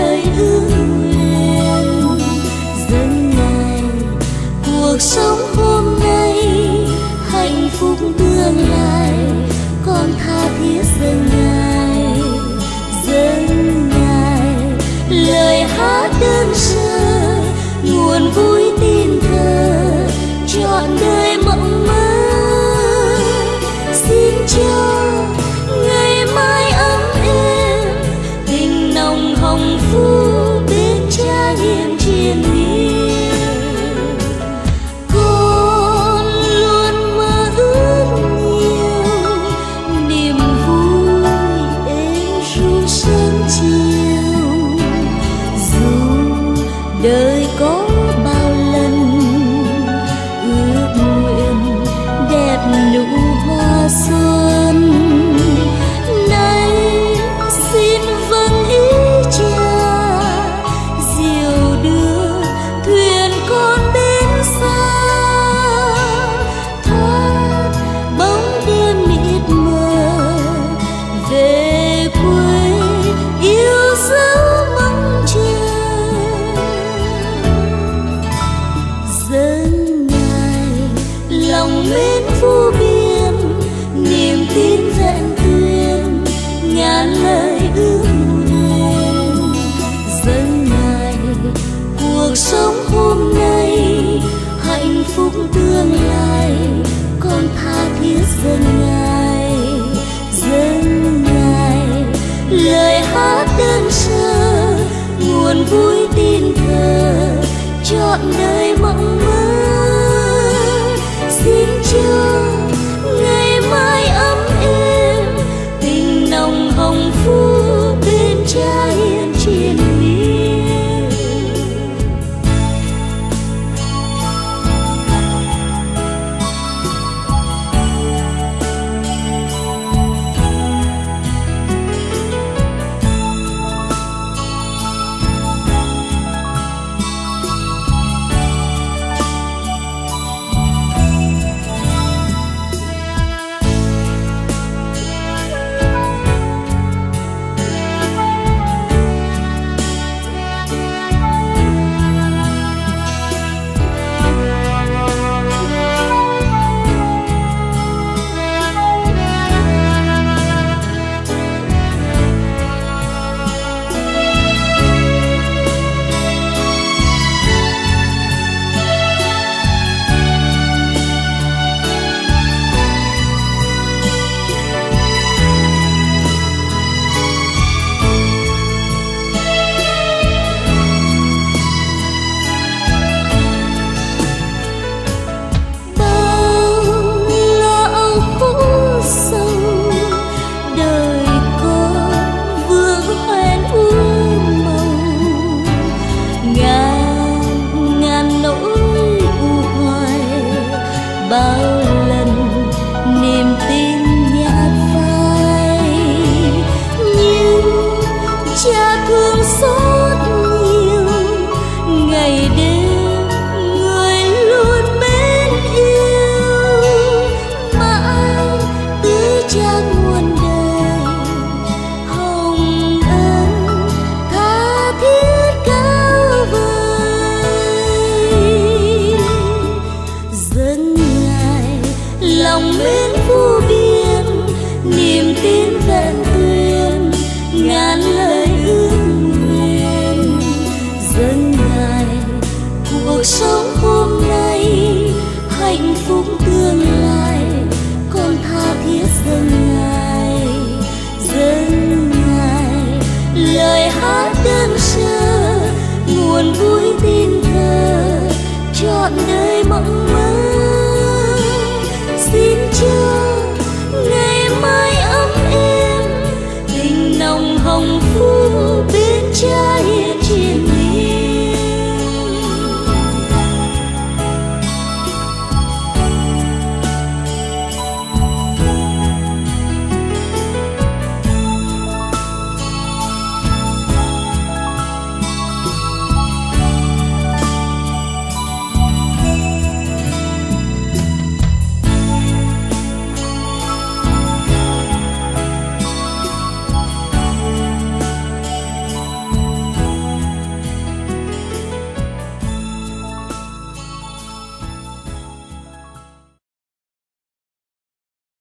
lời ước nguyện. Dâng Ngài cuộc sống hôm nay, hạnh phúc tương lai, con tha thiết dâng Ngài. Dâng Ngài lời hát đơn sơ, nguồn vui tin thờ, trọn đời mộng mơ. Xin cho ngày mai ấm êm, tình nồng hồng phu bên Cha hiền triền miên. Con luôn mơ ước nhiều, niềm vui êm ru sớm chiều. Dù đời có bao lần ước nguyện đẹp nụ hoa xuân, nay xin vâng ý Cha, diều đưa thuyền con đến xa. Thoát bóng đêm mịt mờ, về quê yêu dấu mong chờ. Dâng Ngài lòng mến vô biên, niềm tin vẹn tuyền, ngàn lời ước nguyện. Dâng Ngài cuộc sống hôm nay, hạnh phúc tương lai, con tha thiết dâng Ngài. Dâng Ngài lời hát đơn sơ, nguồn vui tin thờ, trọn đời mộng mơ. Xin cho ngày mai ấm êm, tình nồng hồng phu bên Cha hiền triền miên. Bao lần niềm tin nhạt phai, nhưng Cha thương xót nhiều, ngày đêm người luôn mến yêu. Mãi tưới Cha muôn đời hồng ân, tha thiết cao vời. Dâng lòng mến vô biên, niềm tin vẹn tuyền, ngàn lời ước nguyện. Dâng Ngài cuộc sống hôm nay, hạnh phúc tương lai, con tha thiết dâng Ngài. Dâng Ngài lời hát đơn sơ, nguồn vui tin thờ, trọn đời mộng mơ. Xin cho ngày mai ấm êm, tình nồng hồng phu bên Cha